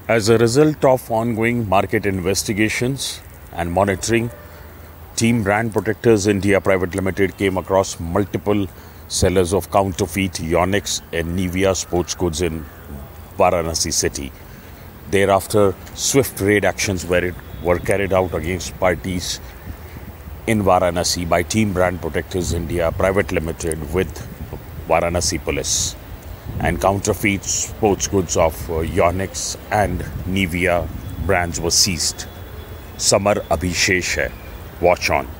As a result of ongoing market investigations and monitoring, Team Brand Protectors India Private Limited came across multiple sellers of counterfeit Yonex and Nivia sports goods in Varanasi city. Thereafter, swift raid actions were carried out against parties in Varanasi by Team Brand Protectors India Private Limited with Varanasi Police. And counterfeit sports goods of Yonex and Nivia brands were seized. Samar Abhishesh hai. Watch on.